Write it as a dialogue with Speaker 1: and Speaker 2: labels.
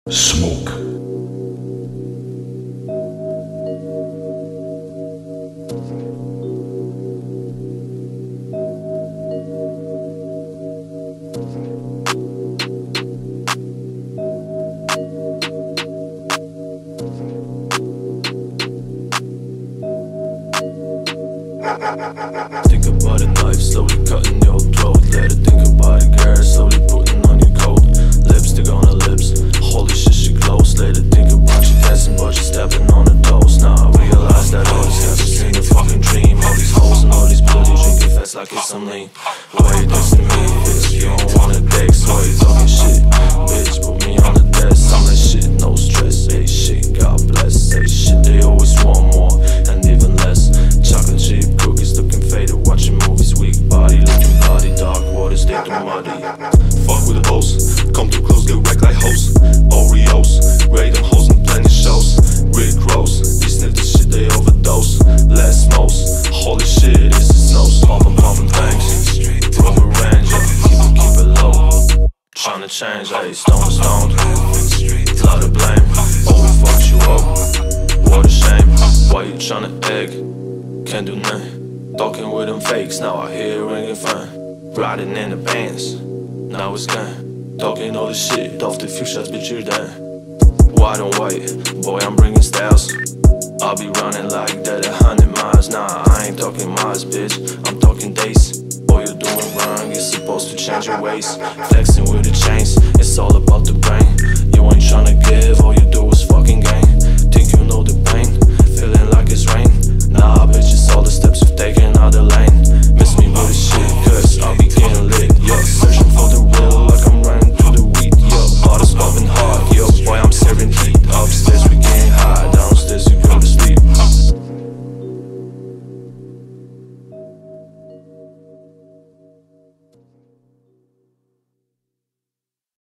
Speaker 1: Smoke.
Speaker 2: Think about a knife, slowly cutting your throat. Let her think about it, girl, slowly putting on your coat. Lipstick on her lips, holy shit, she close. Let her think about you dancing, but you stepping on her toes. Now I realize that all this has just in a fucking dream. All these hoes and all these bloody drinking fast like it's some lean. Why you next to me, bitch? You don't wanna date, so you talking shit. Bitch, put me on the desk, I'm like shit, no stress. Say shit, God bless, say shit, they always want more and even less. Chocolate chip cookies looking faded, watching movies, weak body looking bloody, dark waters, they too muddy.
Speaker 3: Fuck with the boss, come too close, get wrecked like hoes. Oreos, raid them hoes and plenty shows. Rick Ross, these niggas shit they overdose. Less most, holy shit, this is snows. Pumpin' things, rubber range, keep it low.
Speaker 2: Tryna change, hey, stone, lot of blame. Oh, we fucked you up, what a shame. Why you tryna egg? Can't do nothing. Talking with them fakes, now I hear ringing fine. Riding in the bands, now it's gone. Talking all the shit off the few shots, bitch, you're done. White on white, boy, I'm bringing styles. I'll be running like that 100 miles. Nah, I ain't talking miles, bitch, I'm talking days. Boy, you're doing wrong, you're supposed to change your ways. Flexing with the chains, it's all about the brain. You ain't